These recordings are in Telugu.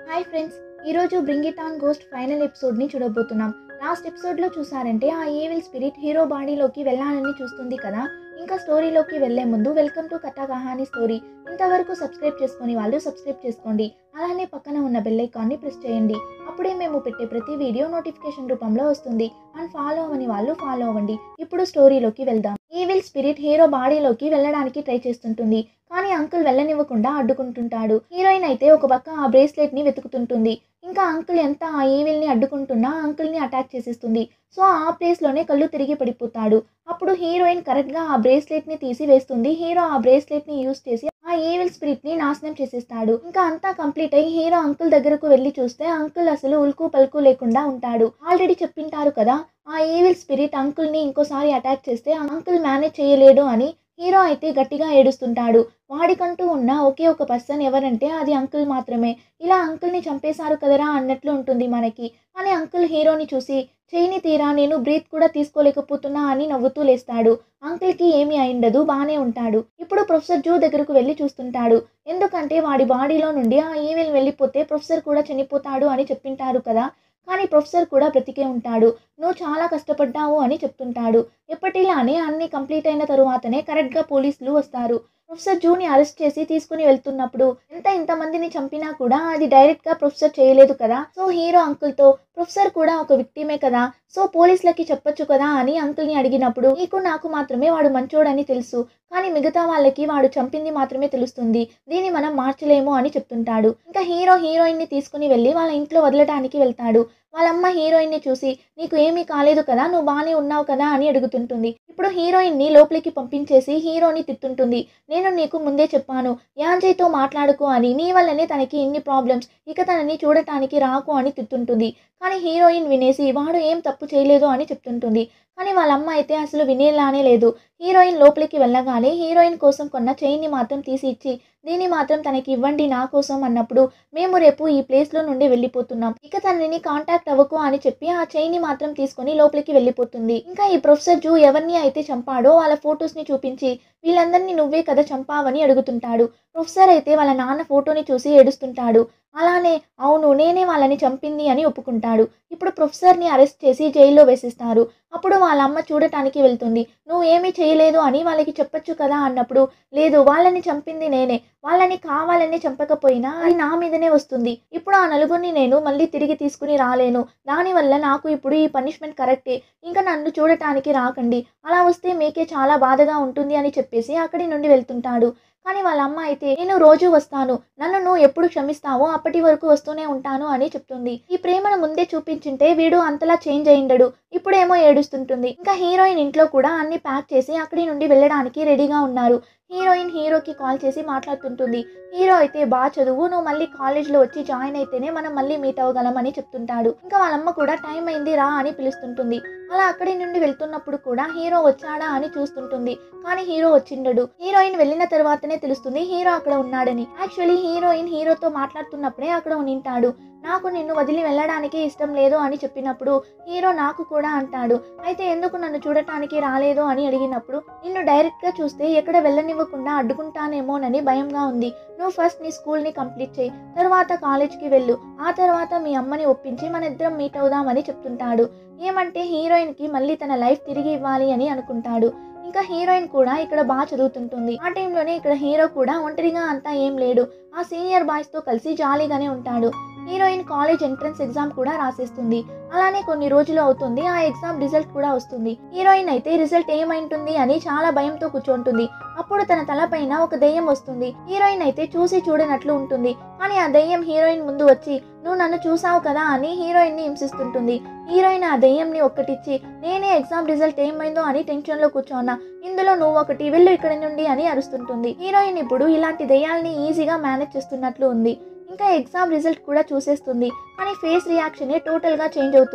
హాయ్ ఫ్రెండ్స్, ఈరోజు bring it on ghost final ఎపిసోడ్ని చూడబోతున్నాం. లాస్ట్ ఎపిసోడ్లో చూసారంటే ఆ ఈవిల్ స్పిరిట్ హీరో బాడీలోకి వెళ్ళాలని చూస్తుంది కదా. ఇంకా స్టోరీలోకి వెళ్లే ముందు వెల్కమ్ టు కథా కహాని స్టోరీ. ఇంతవరకు సబ్స్క్రైబ్ చేసుకొని వాళ్ళు సబ్స్క్రైబ్ చేసుకోండి. అలానే పక్కన ఉన్న బెల్ ఐకాన్ని ప్రెస్ చేయండి. అప్పుడే మేము పెట్టే ప్రతి వీడియో నోటిఫికేషన్ రూపంలో వస్తుంది. అండ్ ఫాలో అవ్వని వాళ్ళు ఫాలో అవ్వండి. ఇప్పుడు స్టోరీలోకి వెళ్దాం. ఈవిల్ స్పిరిట్ హీరో బాడీలోకి వెళ్ళడానికి ట్రై చేస్తుంటుంది. కానీ అంకుల్ వెళ్ళనివ్వకుండా అడ్డుకుంటుంటాడు. హీరోయిన్ అయితే ఒక పక్క ఆ బ్రేస్లెట్ ని వెతుకుతుంటుంది. ఇంకా అంకుల్ ఎంత ఆ ఈవిల్ ని అడ్డుకుంటున్నా అంకుల్ ని అటాక్ చేసేస్తుంది. సో ఆ ప్లేస్ లోనే కళ్ళు తిరిగి పడిపోతాడు. అప్పుడు హీరోయిన్ కరెక్ట్ గా ఆ బ్రేస్లెట్ ని తీసి వేస్తుంది. హీరో ఆ బ్రేస్లెట్ ని యూస్ చేసి ఆ ఈవిల్ స్పిరిట్ ని నాశనం చేసేస్తాడు. ఇంకా అంతా కంప్లీట్ అయ్యి హీరో అంకుల్ దగ్గరకు వెళ్లి చూస్తే అంకుల్ అసలు ఉల్కు పలుకు లేకుండా ఉంటాడు. ఆల్రెడీ చెప్పింటారు కదా, ఆ ఈవిల్ స్పిరిట్ అంకుల్ ని ఇంకోసారి అటాక్ చేస్తే అంకుల్ మేనేజ్ చేయలేడు అని. హీరో అయితే గట్టిగా ఏడుస్తుంటాడు. వాడికంటూ ఉన్న ఒకే ఒక పర్సన్ ఎవరంటే అది అంకుల్ మాత్రమే. ఇలా అంకుల్ని చంపేశారు కదరా అన్నట్లు ఉంటుంది మనకి. కానీ అంకుల్ హీరోని చూసి చేయిని తీరా, నేను బ్రీత్ కూడా తీసుకోలేకపోతున్నా అని నవ్వుతూ లేస్తాడు. అంకుల్కి ఏమీ అయిండదు, బాగానే ఉంటాడు. ఇప్పుడు ప్రొఫెసర్ జూ దగ్గరకు వెళ్ళి చూస్తుంటాడు. ఎందుకంటే వాడి బాడీలో నుండి ఆ ఈవిల్ వెళ్ళిపోతే ప్రొఫెసర్ కూడా చనిపోతాడు అని చెప్పింటారు కదా. కానీ ప్రొఫెసర్ కూడా బ్రతికే ఉంటాడు. నువ్వు చాలా కష్టపడ్డావు అని చెప్తుంటాడు. ఎప్పటిలానే అన్ని కంప్లీట్ అయిన తరువాతనే కరెక్ట్గా పోలీసులు వస్తారు. ప్రొఫెసర్ జూని అరెస్ట్ చేసి తీసుకుని వెళ్తున్నప్పుడు ఇంతమందిని చంపినా కూడా అది డైరెక్ట్ గా ప్రొఫెసర్ చేయలేదు కదా. సో హీరో అంకుల్ తో ప్రొఫెసర్ కూడా ఒక విక్టిమే కదా, సో పోలీసులకి చెప్పొచ్చు కదా అని అంకుల్ ని అడిగినప్పుడు, నీకు నాకు మాత్రమే వాడు మంచోడని తెలుసు, కానీ మిగతా వాళ్ళకి వాడు చంపింది మాత్రమే తెలుస్తుంది, దీన్ని మనం మార్చలేము అని చెప్తుంటాడు. ఇంకా హీరో హీరోయిన్ ని తీసుకుని వెళ్ళి వాళ్ళ ఇంట్లో వదలడానికి వెళ్తాడు. వాళ్ళమ్మ హీరోయిన్ ని చూసి, నీకు ఏమీ కాలేదు కదా, నువ్వు బాగానే ఉన్నావు కదా అని అడుగుతుంటుంది. ఇప్పుడు హీరోయిన్ ని లోపలికి పంపించేసి హీరోని తిట్టుంటుంది. నేను నీకు ముందే చెప్పాను యాంజీతో మాట్లాడుకో అని, నీ వల్లనే తనకి ఇన్ని ప్రాబ్లమ్స్, ఇక తనని చూడటానికి రాకు అని తిట్టుంటుంది. కానీ హీరోయిన్ వినేసి వాడు ఏం తప్పు చేయలేదు అని చెప్తుంటుంది. కానీ వాళ్ళమ్మ అయితే అసలు వినేలానే లేదు. హీరోయిన్ లోపలికి వెళ్ళగానే హీరోయిన్ కోసం కొన్న చైన్ని మాత్రం తీసి ఇచ్చి, దీన్ని మాత్రం తనకి ఇవ్వండి నా కోసం అన్నప్పుడు, మేము రేపు ఈ ప్లేస్లో నుండి వెళ్ళిపోతున్నాం, ఇక తనని కాంటాక్ట్ అవ్వకు అని చెప్పి ఆ చైన్ని మాత్రం తీసుకొని లోపలికి వెళ్ళిపోతుంది. ఇంకా ఈ ప్రొఫెసర్ జూ ఎవరిని అయితే చంపాడో వాళ్ళ ఫొటోస్ని చూపించి, వీళ్ళందరినీ నువ్వే కదా చంపావని అడుగుతుంటాడు. ప్రొఫెసర్ అయితే వాళ్ళ నాన్న ఫోటోని చూసి ఏడుస్తుంటాడు. అలానే అవును నేనే వాళ్ళని చంపింది అని ఒప్పుకుంటాడు. ఇప్పుడు ప్రొఫెసర్ని అరెస్ట్ చేసి జైల్లో వేసిస్తారు. అప్పుడు వాళ్ళ అమ్మ చూడటానికి వెళ్తుంది. నువ్వు ఏమీ చేయలేదు అని వాళ్ళకి చెప్పొచ్చు కదా అన్నప్పుడు, లేదు వాళ్ళని చంపింది నేనే, వాళ్ళని కావాలని చంపకపోయినా అది నా మీదనే వస్తుంది. ఇప్పుడు ఆ నలుగురిని నేను మళ్ళీ తిరిగి తీసుకుని రాలేను, దానివల్ల నాకు ఇప్పుడు ఈ పనిష్మెంట్ కరెక్టే, ఇంకా నన్ను చూడటానికి రాకండి, అలా వస్తే మీకే చాలా బాధగా ఉంటుంది అని చెప్పేసి అక్కడి నుండి వెళ్తుంటాడు. కానీ వాళ్ళ అమ్మ అయితే, నేను రోజు వస్తాను, నన్ను నువ్వు ఎప్పుడు క్షమిస్తావో అప్పటి వరకు వస్తూనే ఉంటాను అని చెప్తుంది. ఈ ప్రేమను ముందే చూపించింటే వీడు అంతలా చేంజ్ అయ్యిండడు, ఇప్పుడేమో ఏడుస్తుంటుంది. ఇంకా హీరోయిన్ ఇంట్లో కూడా అన్ని ప్యాక్ చేసి అక్కడి నుండి వెళ్ళడానికి రెడీగా ఉన్నారు. హీరోయిన్ హీరోకి కాల్ చేసి మాట్లాడుతుంటుంది. హీరో అయితే, బాగా చదువు, నువ్వు మళ్ళీ కాలేజ్లో వచ్చి జాయిన్ అయితేనే మనం మళ్ళీ మీట్ అవ్వగలం అని చెప్తుంటాడు. ఇంకా వాళ్ళమ్మ కూడా టైం అయింది రా అని పిలుస్తుంటుంది. అలా అక్కడి నుండి వెళ్తున్నప్పుడు కూడా హీరో వచ్చాడా అని చూస్తుంటుంది. కానీ హీరో వచ్చిండడు. హీరోయిన్ వెళ్ళిన తర్వాతనే తెలుస్తుంది హీరో అక్కడ ఉన్నాడని. యాక్చువల్లీ హీరోయిన్ హీరోతో మాట్లాడుతున్నప్పుడే అక్కడ ఉనింటాడు. నాకు నిన్ను వదిలి వెళ్ళడానికి ఇష్టం లేదు అని చెప్పినప్పుడు హీరో నాకు కూడా అంటాడు. అయితే ఎందుకు నన్ను చూడటానికి రాలేదు అని అడిగినప్పుడు, నిన్ను డైరెక్ట్గా చూస్తే ఎక్కడ వెళ్ళనివ్వకుండా అడ్డుకుంటానేమోనని భయంగా ఉంది, నువ్వు ఫస్ట్ నీ స్కూల్ని కంప్లీట్ చేయి, తర్వాత కాలేజ్కి వెళ్ళు, ఆ తర్వాత మీ అమ్మని ఒప్పించి మన ఇద్దరం మీట్ అవుదామని చెప్తుంటాడు. ఏమంటే హీరోయిన్కి మళ్ళీ తన లైఫ్ తిరిగి ఇవ్వాలి అని అనుకుంటాడు. ఇంకా హీరోయిన్ కూడా ఇక్కడ బాగా చదువుతుంటుంది. ఆ టైంలోనే ఇక్కడ హీరో కూడా ఒంటరిగా అంతా ఏం లేడు, ఆ సీనియర్ బాయ్స్తో కలిసి జాలీగానే ఉంటాడు. హీరోయిన్ కాలేజ్ ఎంట్రన్స్ ఎగ్జామ్ కూడా రాసేస్తుంది. అలానే కొన్ని రోజులు అవుతుంది, ఆ ఎగ్జామ్ రిజల్ట్ కూడా వస్తుంది. హీరోయిన్ అయితే రిజల్ట్ ఏమైంటుంది అని చాలా భయంతో కూర్చుంటుంది. అప్పుడు తన తలపైన ఒక దెయ్యం వస్తుంది. హీరోయిన్ అయితే చూసి చూడనట్లు ఉంటుంది. కానీ ఆ దెయ్యం హీరోయిన్ ముందు వచ్చి, నువ్వు నన్ను చూసావు కదా అని హీరోయిన్ ని హింసిస్తుంటుంది. హీరోయిన్ ఆ దెయ్యంని ఒక్కటిచ్చి, నేనే ఎగ్జామ్ రిజల్ట్ ఏమైందో అని టెన్షన్లో కూర్చోన్నా, ఇందులో నువ్వు ఒకటి, వెళ్ళు ఇక్కడి నుండి అని అరుస్తుంటుంది. హీరోయిన్ ఇప్పుడు ఇలాంటి దెయ్యాల్ని ఈజీగా మేనేజ్ చేస్తున్నట్లు ఉంది. ఇంకా ఎగ్జామ్ రిజల్ట్ కూడా చూసేస్తుంది. కానీ ఫేస్ రియాక్షనే టోటల్గా చేంజ్ అవుతుంది.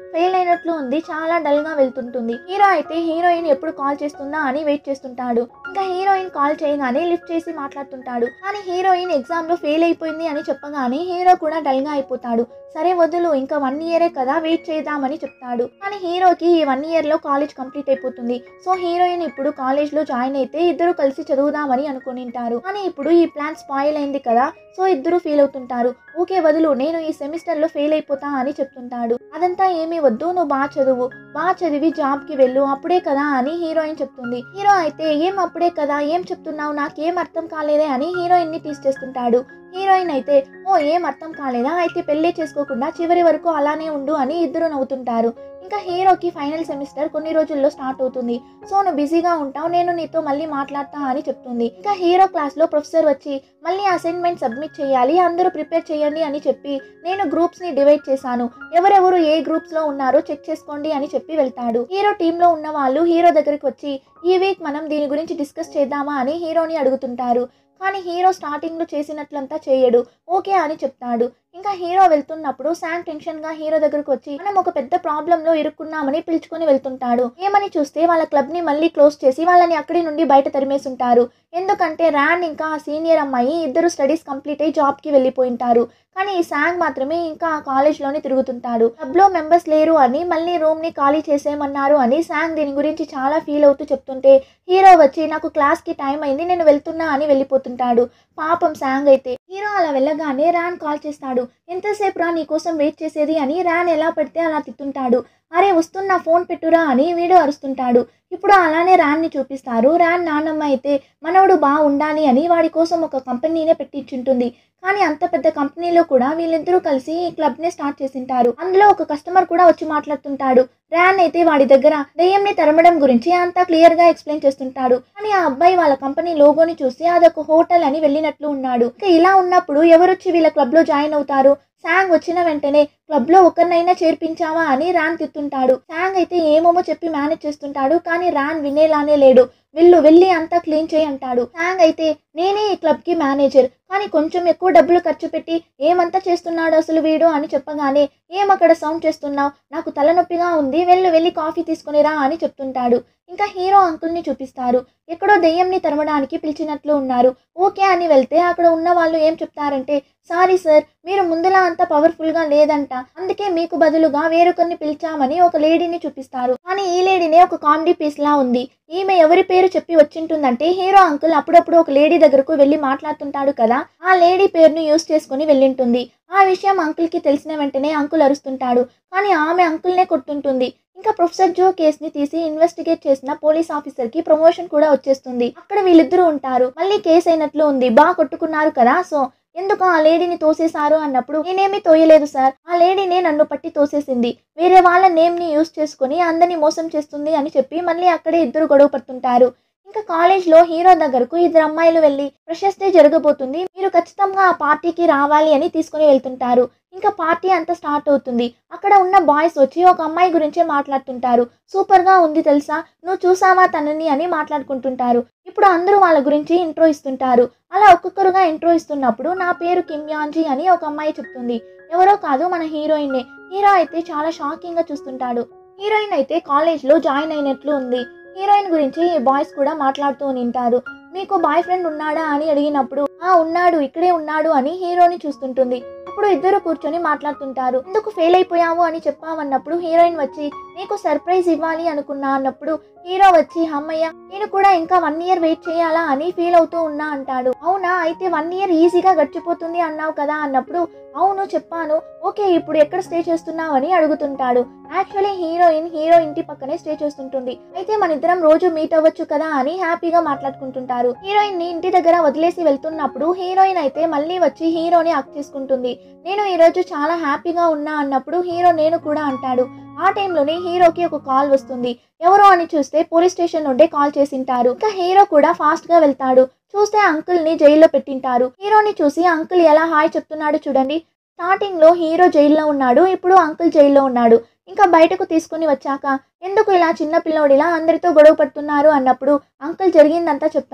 ఫెయిల్ అయినట్లు ఉంది, చాలా డల్ గా వెళ్తుంటుంది. హీరో అయితే హీరోయిన్ ఎప్పుడు కాల్ చేస్తుందా అని వెయిట్ చేస్తుంటాడు. ఇంకా హీరోయిన్ కాల్ చేయగానే లిఫ్ట్ చేసి మాట్లాడుతుంటాడు. కానీ హీరోయిన్ ఎగ్జామ్ లో ఫెయిల్ అయిపోయింది అని చెప్పగానే హీరో కూడా డల్ గా అయిపోతాడు. సరే వదులు, ఇంకా 1 ఇయరే కదా, వెయిట్ చేద్దామని చెప్తాడు. కానీ హీరోకి ఈ 1 ఇయర్ లో కాలేజ్ కంప్లీట్ అయిపోతుంది. సో హీరోయిన్ ఇప్పుడు కాలేజ్ లో జాయిన్ అయితే ఇద్దరు కలిసి చదువుదామని అనుకునింటారు. కానీ ఇప్పుడు ఈ ప్లాన్ స్పాయిల్ అయింది కదా, సో ఇద్దరు ఫీల్ అవుతుంటారు. ఓకే వదులు, నేను ఈ సెమిస్టర్ లో ఫెయిల్ అయిపోతా అని చెప్తుంటాడు. అదంతా ఏమీ వద్దు, నువ్వు బాగా చదువు, బాగా చదివి జాబ్ కి వెళ్ళు, అప్పుడే కదా అని హీరోయిన్ చెప్తుంది. హీరో అయితే ఏం అప్పుడే కదా, ఏం చెప్తున్నావు, నాకేం అర్థం కాలేదే అని హీరోయిన్ ని టీస్ చేస్తుంటాడు. హీరోయిన్ అయితే ఓ ఏం అర్థం కాలేదా, అయితే పెళ్లి చేసుకోకుండా చివరి వరకు అలానే ఉండు అని ఇద్దరు నవ్వుతుంటారు. ఇంకా హీరోకి ఫైనల్ సెమిస్టర్ కొన్ని రోజుల్లో స్టార్ట్ అవుతుంది. సో నువ్వు బిజీగా ఉంటావు, నేను నీతో మళ్ళీ మాట్లాడతా అని చెప్తుంది. ఇంకా హీరో క్లాస్ లో ప్రొఫెసర్ వచ్చి మళ్ళీ అసైన్మెంట్ సబ్మిట్ చేయాలి, అందరూ ప్రిపేర్ చేయండి అని చెప్పి నేను గ్రూప్స్ ని డివైడ్ చేశాను, ఎవరెవరు ఏ గ్రూప్స్ లో ఉన్నారో చెక్ చేసుకోండి అని చెప్పి వెళ్తాడు. హీరో టీమ్ లో ఉన్న వాళ్ళు హీరో దగ్గరికి వచ్చి ఈ వీక్ మనం దీని గురించి డిస్కస్ చేద్దామా అని హీరోని అడుగుతుంటారు. కానీ హీరో స్టార్టింగ్ లో చేసినట్లంతా చేయడు, ఓకే అని చెప్తాడు. ఇంకా హీరో వెళ్తున్నప్పుడు శాంగ్ టెన్షన్ గా హీరో దగ్గరకు వచ్చి మనం ఒక పెద్ద ప్రాబ్లం లో ఇరుక్కున్నామని పిలుచుకొని వెళ్తుంటాడు. ఏమని చూస్తే వాళ్ళ క్లబ్ ని మళ్ళీ క్లోజ్ చేసి వాళ్ళని అక్కడి నుండి బయట తరిమేస్తుంటారు. ఎందుకంటే ర్యాన్ ఇంకా ఆ సీనియర్ అమ్మాయి ఇద్దరు స్టడీస్ కంప్లీట్ అయ్యి జాబ్ కి వెళ్ళిపోయింటారు. కానీ ఈ శాంగ్ మాత్రమే ఇంకా ఆ కాలేజ్ లోనే తిరుగుతుంటాడు. క్లబ్ లో మెంబర్స్ లేరు అని మళ్ళీ రూమ్ ని ఖాళీ చేసేయమన్నారు అని శాంగ్ దీని గురించి చాలా ఫీల్ అవుతూ చెప్తుంటే హీరో వచ్చి నాకు క్లాస్ కి టైం అయింది, నేను వెళ్తున్నా అని వెళ్ళిపోతుంటాడు. పాపం శాంగ్ అయితే హీరో అలా వెళ్ళగానే ర్యాన్ కాల్ చేస్తాడు. ఎంతసేపు రా నీకోసం వెయిట్ చేసేది అని ర్యాన్ ఎలా పడితే అలా తిట్టుంటాడు. అరే వస్తున్నా, ఫోన్ పెట్టురా అని వీడు అరుస్తుంటాడు. ఇప్పుడు అలానే ర్యాన్ ని చూపిస్తారు. ర్యాన్ నాన్నమ్మ అయితే మనవడు బాగా ఉండాలి అని వాడి కోసం ఒక కంపెనీనే పెట్టించుంటుంది. కానీ అంత పెద్ద కంపెనీలో కూడా వీళ్ళిద్దరూ కలిసి ఈ క్లబ్ ని స్టార్ట్ చేసింటారు. అందులో ఒక కస్టమర్ కూడా వచ్చి మాట్లాడుతుంటాడు. ర్యాన్ అయితే వాడి దగ్గర దెయ్యంని తరమడం గురించి అంతా క్లియర్ గా ఎక్స్ప్లెయిన్ చేస్తుంటాడు. కానీ ఆ అబ్బాయి వాళ్ళ కంపెనీ లోగోని చూసి అదొక హోటల్ అని వెళ్ళినట్లు ఉన్నాడు. ఇంకా ఇలా ఉన్నప్పుడు ఎవరొచ్చి వీళ్ళ క్లబ్ లో జాయిన్ అవుతారు? శాంగ్ వచ్చిన వెంటనే క్లబ్ లో ఒకరినైనా చేర్పించావా అని ర్యాన్ తిట్టుంటాడు. శాంగ్ అయితే ఏమేమో చెప్పి మేనేజ్ చేస్తుంటాడు. కానీ ర్యాన్ వినేలానే లేడు. వెళ్ళి అంతా క్లీన్ చేయి అంటాడు. శాంగ్ అయితే నేనే ఈ క్లబ్ కి మేనేజర్, కానీ కొంచెం ఎక్కువ డబ్బులు ఖర్చు పెట్టి ఏమంతా చేస్తున్నాడు అసలు వీడు అని చెప్పగానే ఏం అక్కడ సౌండ్ చేస్తున్నావు, నాకు తలనొప్పిగా ఉంది, వెళ్ళి కాఫీ తీసుకునిరా అని చెప్తుంటాడు. ఇంకా హీరో అంకుల్ ని చూపిస్తారు. ఎక్కడో దెయ్యంని తరమడానికి పిలిచినట్లు ఉన్నారు. ఓకే అని వెళ్తే అక్కడ ఉన్న వాళ్ళు ఏం చెప్తారంటే సారీ సార్, మీరు ముందులా అంత పవర్ఫుల్ గా లేదంట, అందుకే మీకు బదులుగా వేరొకరిని పిలిచామని ఒక లేడీని చూపిస్తారు. కానీ ఈ లేడీనే ఒక కామెడీ పీస్ లా ఉంది. ఈమె ఎవరి పేరు చెప్పి వచ్చింటుందంటే హీరో అంకుల్ అప్పుడప్పుడు ఒక లేడీ దగ్గరకు వెళ్ళి మాట్లాడుతుంటాడు కదా, ఆ లేడీ పేరును యూస్ చేసుకుని వెళ్ళింటుంది. ఆ విషయం అంకుల్ కి తెలిసిన వెంటనే అంకుల్ అరుస్తుంటాడు. కానీ ఆమె అంకుల్నే కొట్టుంటుంది. ఇంకా ప్రొఫెసర్ జో కేసుని తీసి ఇన్వెస్టిగేట్ చేసిన పోలీస్ ఆఫీసర్ కి ప్రమోషన్ కూడా వచ్చేస్తుంది. అక్కడ వీళ్ళిద్దరూ ఉంటారు. మళ్ళీ కేసు అయినట్లు ఉంది, బాగా కొట్టుకున్నారు కదా, సో ఎందుకు ఆ లేడీని తోసేశారు అన్నప్పుడు నేనేమీ తోయలేదు సార్, ఆ లేడీనే నన్ను పట్టి తోసేసింది, వేరే వాళ్ళ నేమ్ ని యూస్ చేసుకుని అందరినీ మోసం చేస్తుంది అని చెప్పి మళ్ళీ అక్కడే ఇద్దరు గొడవ పడుతుంటారు. ఇంకా కాలేజ్ లో హీరో దగ్గరకు ఇద్దరు అమ్మాయిలు వెళ్ళి ఫ్రెషర్స్ డే జరగబోతుంది, మీరు ఖచ్చితంగా ఆ పార్టీకి రావాలి అని తీసుకుని వెళ్తుంటారు. ఇంకా పార్టీ అంతా స్టార్ట్ అవుతుంది. అక్కడ ఉన్న బాయ్స్ వచ్చి ఒక అమ్మాయి గురించే మాట్లాడుతుంటారు. సూపర్ గా ఉంది తెలుసా, నువ్వు చూసావా తనని అని మాట్లాడుకుంటుంటారు. ఇప్పుడు అందరూ వాళ్ళ గురించి ఇంట్రో ఇస్తుంటారు. అలా ఒక్కొక్కరుగా ఇంట్రో ఇస్తున్నప్పుడు నా పేరు కిమ్ యాన్జీ అని ఒక అమ్మాయి చెప్తుంది. ఎవరో కాదు, మన హీరోయిన్నే. హీరో అయితే చాలా షాకింగ్ గా చూస్తుంటాడు. హీరోయిన్ అయితే కాలేజ్ లో జాయిన్ అయినట్లు ఉంది. హీరోయిన్ గురించి బాయ్స్ కూడా మాట్లాడుతూ ఉంటారు. మీకు బాయ్ ఫ్రెండ్ ఉన్నాడా అని అడిగినప్పుడు ఆ ఉన్నాడు, ఇక్కడే ఉన్నాడు అని హీరోని చూస్తుంటుంది. ఇప్పుడు ఇద్దరు కూర్చొని మాట్లాడుతుంటారు. ఎందుకు ఫెయిల్ అయిపోయావు అని చెప్పామన్నప్పుడు హీరోయిన్ వచ్చి నీకు సర్ప్రైజ్ ఇవ్వాలి అనుకున్నా అన్నప్పుడు హీరో వచ్చి అమ్మయ్య, నేను కూడా ఇంకా 1 ఇయర్ వెయిట్ చేయాలా అని ఫీల్ అవుతూ ఉన్నా అంటాడు. అవునా, అయితే 1 ఇయర్ ఈజీగా గడిచిపోతుంది అన్నావు కదా అన్నప్పుడు అవును చెప్పాను, ఓకే ఇప్పుడు ఎక్కడ స్టే చేస్తున్నావు అని అడుగుతుంటాడు. యాక్చువల్లీ హీరోయిన్ హీరో ఇంటి పక్కనే స్టే చేస్తుంటుంది. అయితే మన ఇద్దరం రోజు మీట్ అవ్వచ్చు కదా అని హ్యాపీగా మాట్లాడుకుంటుంటారు. హీరోయిన్ ని ఇంటి దగ్గర వదిలేసి వెళ్తున్నప్పుడు హీరోయిన్ అయితే మళ్ళీ వచ్చి హీరోని హక్ చేసుకుంటుంది. నేను ఈ రోజు చాలా హ్యాపీగా ఉన్నా అన్నప్పుడు హీరో నేను కూడా అంటాడు. ఆ టైంలోనే హీరోకి ఒక కాల్ వస్తుంది. ఎవరో అని చూస్తే పోలీస్ స్టేషన్ నుండే కాల్ చేసింటారు. ఇంకా హీరో కూడా ఫాస్ట్ గా వెళ్తాడు. చూస్తే అంకుల్ ని జైల్లో పెట్టింటారు. హీరోని చూసి అంకుల్ ఎలా హాయ్ చెప్తున్నాడు చూడండి. స్టార్టింగ్ లో హీరో జైల్లో ఉన్నాడు, ఇప్పుడు అంకుల్ జైల్లో ఉన్నాడు. ఇంకా బయటకు తీసుకుని వచ్చాక ఎందుకు ఇలా చిన్న పిల్లోడిలా అందరితో గొడవ పడుతున్నారు అన్నప్పుడు అంకుల్ జరిగిందంతా చెప్తాడు.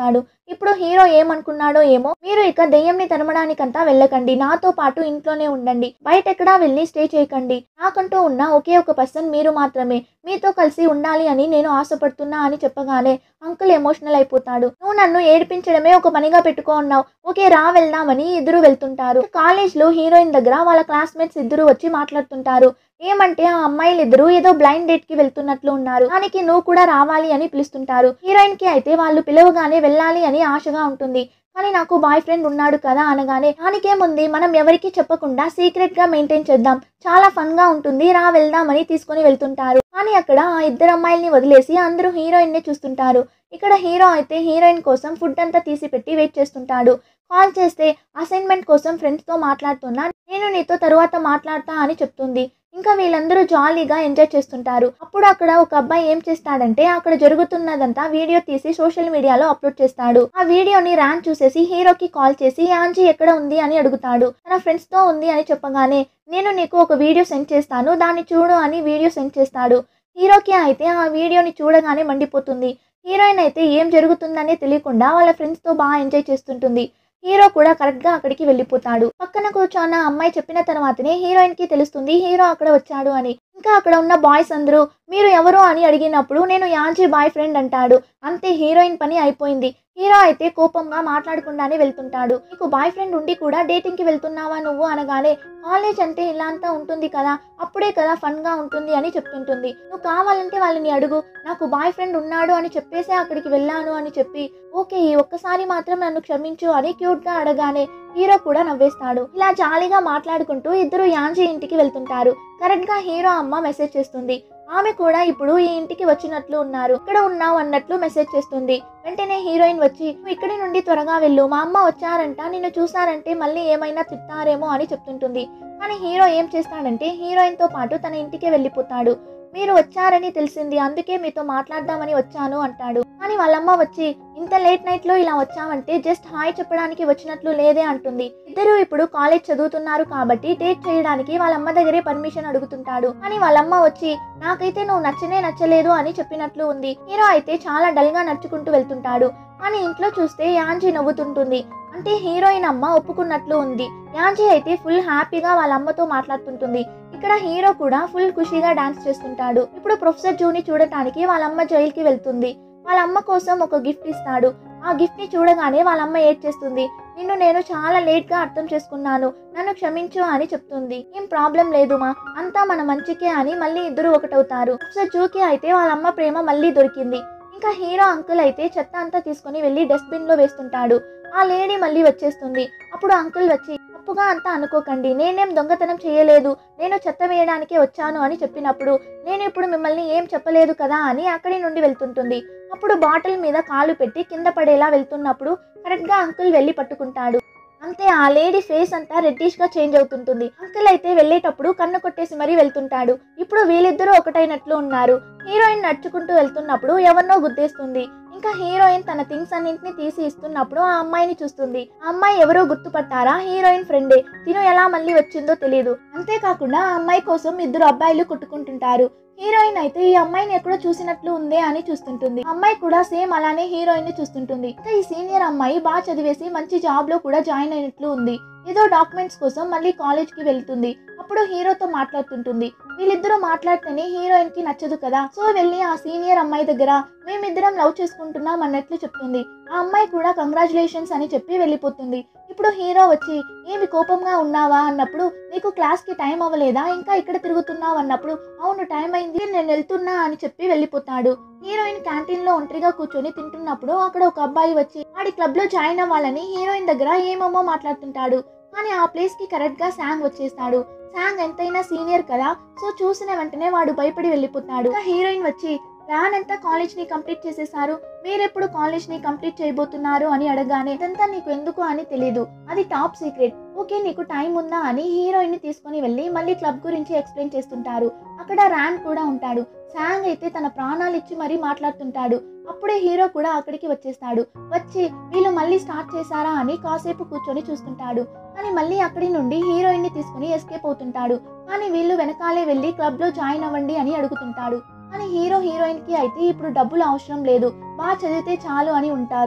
ఇప్పుడు హీరో ఏమనుకున్నాడో ఏమో, మీరు ఇక దెయ్యంని తరమడానికంతా వెళ్ళకండి, నాతో పాటు ఇంట్లోనే ఉండండి, బయటెక్కడా వెళ్ళి స్టే చేయకండి, నాకంటూ ఉన్న ఒకే ఒక పర్సన్ మీరు మాత్రమే, మీతో కలిసి ఉండాలి అని నేను ఆశపడుతున్నా అని చెప్పగానే అంకుల్ ఎమోషనల్ అయిపోతాడు. నువ్వు నన్ను ఏడిపించడమే ఒక పనిగా పెట్టుకో ఉన్నావు, ఓకే రా వెళ్దామని ఇద్దరు వెళ్తుంటారు. కాలేజ్లో హీరోయిన్ దగ్గర వాళ్ళ క్లాస్మేట్స్ ఇద్దరు వచ్చి మాట్లాడుతుంటారు. ఏమంటే ఆ అమ్మాయిలు ఇద్దరు ఏదో బ్లైండ్ డేట్ కి వెళ్తున్నట్లు ఉన్నారు, దానికి నువ్వు కూడా రావాలి అని పిలుస్తుంటారు. హీరోయిన్ కి అయితే వాళ్ళు పిలవగానే వెళ్ళాలి అని ఆశగా ఉంటుంది. కానీ నాకు బాయ్ ఫ్రెండ్ ఉన్నాడు కదా అనగానే, దానికేముంది, మనం ఎవరికి చెప్పకుండా సీక్రెట్ గా మెయింటైన్ చేద్దాం, చాలా ఫన్ గా ఉంటుంది, రా వెళ్దామని తీసుకుని వెళ్తుంటారు. కానీ అక్కడ ఆ ఇద్దరు అమ్మాయిల్ని వదిలేసి అందరూ హీరోయిన్ ని చూస్తుంటారు. ఇక్కడ హీరో అయితే హీరోయిన్ కోసం ఫుడ్ అంతా తీసి పెట్టి వెయిట్ చేస్తుంటాడు. కాల్ చేస్తే అసైన్మెంట్ కోసం ఫ్రెండ్స్తో మాట్లాడుతున్నా, నేను నీతో తరువాత మాట్లాడతా అని చెప్తుంది. ఇంకా వీళ్ళందరూ జాలీగా ఎంజాయ్ చేస్తుంటారు. అప్పుడు అక్కడ ఒక అబ్బాయి ఏం చేస్తాడంటే, అక్కడ జరుగుతున్నదంతా వీడియో తీసి సోషల్ మీడియాలో అప్లోడ్ చేస్తాడు. ఆ వీడియోని ర్యాన్ చూసేసి హీరోకి కాల్ చేసి యాంజీ ఎక్కడ ఉంది అని అడుగుతాడు. తన ఫ్రెండ్స్తో ఉంది అని చెప్పగానే, నేను నీకు ఒక వీడియో సెండ్ చేస్తాను, దాన్ని చూడు అని వీడియో సెండ్ చేస్తాడు. హీరోకి అయితే ఆ వీడియోని చూడగానే మండిపోతుంది. హీరోయిన్ అయితే ఏం జరుగుతుందనే తెలియకుండా వాళ్ళ ఫ్రెండ్స్తో బాగా ఎంజాయ్ చేస్తుంటుంది. హీరో కూడా కరెక్ట్గా అక్కడికి వెళ్ళిపోతాడు. పక్కన కూర్చొన్న అమ్మాయి చెప్పిన తర్వాతనే హీరోయిన్కి తెలుస్తుంది హీరో అక్కడ వచ్చాడు అని. ఇంకా అక్కడ ఉన్న బాయ్స్ అందరూ మీరు ఎవరు అని అడిగినప్పుడు నేను యాంజీ బాయ్ ఫ్రెండ్ అంటాడు. అంతే, హీరోయిన్ పని అయిపోయింది. హీరో అయితే కోపంగా మాట్లాడకుండానే వెళ్తుంటాడు. నీకు బాయ్ ఫ్రెండ్ ఉండి కూడా డేటింగ్కి వెళ్తున్నావా నువ్వు అనగానే, కాలేజ్ అంటే ఇలా అంతా ఉంటుంది కదా, అప్పుడే కదా ఫన్గా ఉంటుంది అని చెప్తుంటుంది. నువ్వు కావాలంటే వాళ్ళని అడుగు, నాకు బాయ్ ఫ్రెండ్ ఉన్నాడు అని చెప్పేసే అక్కడికి వెళ్ళాను అని చెప్పి, ఓకే ఈ ఒక్కసారి మాత్రం నన్ను క్షమించు అని క్యూట్గా అడగానే హీరో కూడా నవ్వేస్తాడు. ఇలా జాలీగా మాట్లాడుకుంటూ ఇద్దరు యాంజీ ఇంటికి వెళ్తుంటారు. కరెక్ట్గా హీరో అమ్మ మెసేజ్ చేస్తుంది. ఆమె కూడా ఇప్పుడు ఈ ఇంటికి వచ్చినట్లు ఉన్నారు, ఇక్కడ ఉన్నావు అన్నట్లు మెసేజ్ చేస్తుంది. వెంటనే హీరోయిన్ వచ్చి, నువ్వు ఇక్కడి నుండి త్వరగా వెళ్ళు, మా అమ్మ వచ్చారంట, నిన్ను చూసారంటే మళ్ళీ ఏమైనా తిట్టారేమో అని చెప్తుంటుంది. కానీ హీరో ఏం చేస్తాడంటే హీరోయిన్తో పాటు తన ఇంటికే వెళ్ళిపోతాడు. మీరు వచ్చారని తెలిసింది, అందుకే మీతో మాట్లాడదామని వచ్చాను అంటాడు. కానీ వాళ్ళమ్మ వచ్చి, ఇంత లేట్ నైట్లో ఇలా వచ్చావంటే జస్ట్ హాయ్ చెప్పడానికి వచ్చినట్లు లేదే అంటుంది. ఇద్దరు ఇప్పుడు కాలేజ్ చదువుతున్నారు కాబట్టి డేట్ చేయడానికి వాళ్ళమ్మ దగ్గరే పర్మిషన్ అడుగుతుంటాడు. కానీ వాళ్ళమ్మ వచ్చి, నాకైతే నువ్వు నచ్చలేదు అని చెప్పినట్లు ఉంది. హీరో అయితే చాలా డల్గా నడుచుకుంటూ వెళ్తుంటాడు. కానీ ఇంట్లో చూస్తే యాంజీ నవ్వుతుంటుంది, అంటే హీరోయిన్ అమ్మ ఒప్పుకున్నట్లు ఉంది. యాంజీ అయితే ఫుల్ హ్యాపీగా వాళ్ళ అమ్మతో మాట్లాడుతుంటుంది. ఇక్కడ హీరో కూడా ఫుల్ ఖుషీగా డాన్స్ చేస్తుంటాడు. ఇప్పుడు ప్రొఫెసర్ జూని చూడటానికి వాళ్ళమ్మ జైలుకి వెళ్తుంది. వాళ్ళ అమ్మ కోసం ఒక గిఫ్ట్ ఇస్తాడు. ఆ గిఫ్ట్ ని చూడగానే వాళ్ళమ్మ ఏడ్చేస్తుంది. నిన్ను నేను చాలా లేట్ గా అర్థం చేసుకున్నాను, నన్ను క్షమించు అని చెప్తుంది. ఏం ప్రాబ్లం లేదు మా, అంతా మన మంచికే అని మళ్ళీ ఇద్దరు ఒకటవుతారు. ప్రొఫెసర్ జూకి అయితే వాళ్ళమ్మ ప్రేమ మళ్ళీ దొరికింది. ఇంకా హీరో అంకుల్ అయితే చెత్త అంతా తీసుకుని వెళ్ళి డస్ట్బిన్ లో వేస్తుంటాడు. ఆ లేడీ మళ్ళీ వచ్చేస్తుంది. అప్పుడు అంకుల్ వచ్చి, తప్పుగా అంతా అనుకోకండి, నేనేం దొంగతనం చేయలేదు, నేను చెత్త వేయడానికే వచ్చాను అని చెప్పినప్పుడు, నేను ఇప్పుడు మిమ్మల్ని ఏం చెప్పలేదు కదా అని అక్కడి నుండి వెళ్తుంటుంది. అప్పుడు బాటిల్ మీద కాలు పెట్టి కింద పడేలా వెళ్తున్నప్పుడు కరెక్ట్గా అంకుల్ వెళ్ళి పట్టుకుంటాడు. అంతే, ఆ లేడీ ఫేస్ అంతా రెడ్డిష్ గా చేంజ్ అవుతుంటుంది. అంకుల్ అయితే వెళ్ళేటప్పుడు కన్ను కొట్టేసి మరీ వెళ్తుంటాడు. ఇప్పుడు వీళ్ళిద్దరూ ఒకటైనట్లు ఉన్నారు. హీరోయిన్ నడుచుకుంటూ వెళ్తున్నప్పుడు ఎవరినో గుద్దేస్తుంది. ఇంకా హీరోయిన్ తన థింగ్స్ అన్నింటినీ తీసి ఇస్తున్నప్పుడు ఆ అమ్మాయిని చూస్తుంది. ఆ అమ్మాయి ఎవరో గుర్తుపట్టారా, హీరోయిన్ ఫ్రెండే. తిను ఎలా మళ్ళీ వచ్చిందో తెలియదు. అంతేకాకుండా ఆ అమ్మాయి కోసం ఇద్దరు అబ్బాయిలు కొట్టుకుంటుంటారు. హీరోయిన్ అయితే ఈ అమ్మాయిని ఎక్కడో చూసినట్లు ఉందే అని చూస్తుంటుంది. అమ్మాయి కూడా సేమ్ అలానే హీరోయిన్ ని చూస్తుంటుంది. ఇంకా ఈ సీనియర్ అమ్మాయి బాగా చదివేసి మంచి జాబ్ లో కూడా జాయిన్ అయినట్లు ఉంది. ఏదో డాక్యుమెంట్స్ కోసం మళ్ళీ కాలేజ్ కి వెళ్తుంది. అప్పుడు హీరోతో మాట్లాడుతుంటుంది. వీళ్ళిద్దరూ మాట్లాడితేనే హీరోయిన్ కి నచ్చదు కదా, సో వెళ్ళి ఆ సీనియర్ అమ్మాయి దగ్గర మేమిద్దరం లవ్ చేసుకుంటున్నాం అన్నట్లు చెప్తుంది. ఆ అమ్మాయి కూడా కంగ్రాచులేషన్స్ అని చెప్పి వెళ్ళిపోతుంది. ఇప్పుడు హీరో వచ్చి, ఏమి కోపంగా ఉన్నావా అన్నప్పుడు, నీకు క్లాస్ కి టైం అవ్వలేదా, ఇంకా ఇక్కడ తిరుగుతున్నావు అన్నప్పుడు, అవును టైం అయింది నేను వెళ్తున్నా అని చెప్పి వెళ్ళిపోతాడు. హీరోయిన్ క్యాంటీన్ లో ఒంటరిగా కూర్చొని తింటున్నప్పుడు అక్కడ ఒక అబ్బాయి వచ్చి వాడి క్లబ్ లో జాయిన్ అవ్వాలని హీరోయిన్ దగ్గర ఏమేమో మాట్లాడుతుంటాడు. కానీ ఆ ప్లేస్ కి కరెక్ట్ గా శాంగ్ వచ్చేస్తాడు. శాంగ్ ఎంతైనా సీనియర్ కదా, సో చూసిన వెంటనే వాడు భయపడి వెళ్ళిపోతాడు. హీరోయిన్ వచ్చి, రానంతా కాలేజ్ ని కంప్లీట్ చేసేసారు, మీరెప్పుడు కాలేజ్ ని కంప్లీట్ చేయబోతున్నారు అని అడగానే, ఇదంతా నీకు ఎందుకు అని తెలీదు, అది టాప్ సీక్రెట్, ఓకే నీకు టైం ఉందా అని హీరోయిన్ ని తీసుకుని వెళ్ళి మళ్ళీ క్లబ్ గురించి ఎక్స్ప్లెయిన్ చేస్తుంటారు. అక్కడ ర్యాన్ కూడా ఉంటాడు. శాంగ్ అయితే తన ప్రాణాలు ఇచ్చి మరీ మాట్లాడుతుంటాడు. అప్పుడే హీరో కూడా అక్కడికి వచ్చేస్తాడు. వచ్చి వీళ్ళు మళ్ళీ స్టార్ట్ చేశారా అని కాసేపు కూర్చొని చూస్తుంటాడు. కానీ మళ్ళీ అక్కడి నుండి హీరోయిన్ ని తీసుకుని ఎస్కేప్ అవుతుంటాడు. కానీ వీళ్ళు వెనకాలే వెళ్ళి క్లబ్ లో జాయిన్ అవ్వండి అని అడుగుతుంటాడు. కానీ హీరోయిన్ కి అయితే ఇప్పుడు డబ్బులు అవసరం లేదు, బాగా చదివితే చాలు అని ఉంటారు.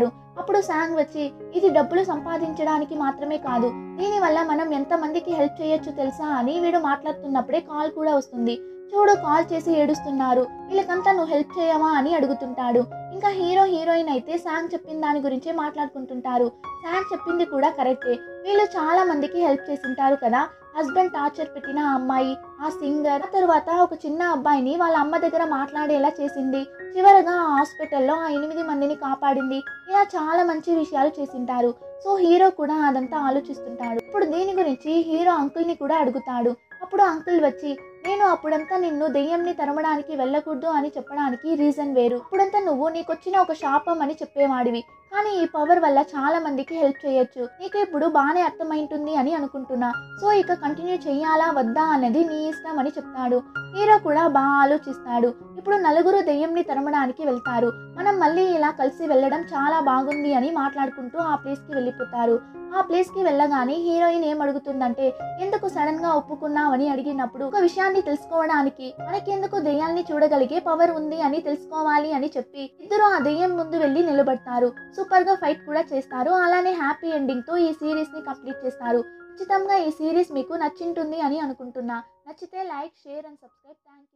అప్పుడు శాంగ్ వచ్చి ఇది డబ్బులు సంపాదించడానికి మాత్రమే కాదు, దీనివల్ల మనం ఎంతమందికి హెల్ప్ చేయొచ్చు తెలుసా అని వీడు మాట్లాడుతున్నప్పుడే కాల్ కూడా వస్తుంది. చూడు కాల్ చేసి ఏడుస్తున్నారు, వీళ్ళకంతా నువ్వు హెల్ప్ చేయవా అని అడుగుతుంటాడు. ఇంకా హీరో హీరోయిన్ అయితే శాంగ్ చెప్పిన దాని గురించే మాట్లాడుకుంటుంటారు. శాంగ్ చెప్పింది కూడా కరెక్టే, వీళ్ళు చాలా మందికి హెల్ప్ చేసింటారు కదా. హస్బెండ్ టార్చర్ పెట్టిన ఆ అమ్మాయి, ఆ సింగర్, ఆ తర్వాత ఒక చిన్న అబ్బాయిని వాళ్ళ అమ్మ దగ్గర మాట్లాడేలా చేసింది, చివరగా ఆ హాస్పిటల్లో ఆ 8 మందిని కాపాడింది. ఇలా చాలా మంచి విషయాలు చేసింటారు. సో హీరో కూడా అదంతా ఆలోచిస్తుంటాడు. ఇప్పుడు దీని గురించి హీరో అంకుల్ని కూడా అడుగుతాడు. అప్పుడు అంకుల్ వచ్చి నేను అప్పుడంతా నిన్ను దెయ్యంని తరమడానికి వెళ్ళకూడదు అని చెప్పడానికి రీజన్ వేరు, అప్పుడంతా నువ్వు నీకొచ్చిన ఒక శాపం అని చెప్పేవాడివి, కానీ ఈ పవర్ వల్ల చాలా మందికి హెల్ప్ చేయొచ్చు, నీకు ఇప్పుడు బాగానే అర్థమైంటుంది అని అనుకుంటున్నా, సో ఇక కంటిన్యూ చెయ్యాలా వద్దా అన్నది నీ ఇష్టం అని చెప్తాడు. హీరో కూడా బాగా ఆలోచిస్తాడు. ఇప్పుడు నలుగురు దెయ్యంని తరమడానికి వెళ్తారు, మనం మళ్ళీ ఇలా కలిసి వెళ్ళడం చాలా బాగుంది అని మాట్లాడుకుంటూ ఆ ప్లేస్కి వెళ్ళిపోతారు. ఆ ప్లేస్కి వెళ్ళగానే హీరోయిన్ ఏం అడుగుతుందంటే ఎందుకు సడన్ గా ఒప్పుకున్నావని అడిగినప్పుడు ఒక విషయాన్ని తెలుసుకోవడానికి, మనకెందుకు దెయ్యాల్ని చూడగలిగే పవర్ ఉంది అని తెలుసుకోవాలి అని చెప్పి ఇద్దరు ఆ దెయ్యం ముందు వెళ్ళి నిలబడతారు. సూపర్ గా ఫైట్ కూడా చేస్తారు. అలానే హ్యాపీ ఎండింగ్ తో ఈ సిరీస్ ని కంప్లీట్ చేస్తారు. ఖచ్చితంగా ఈ సిరీస్ మీకు నచ్చింటుంది అని అనుకుంటున్నా. నచ్చితే like, share and subscribe. Thank you.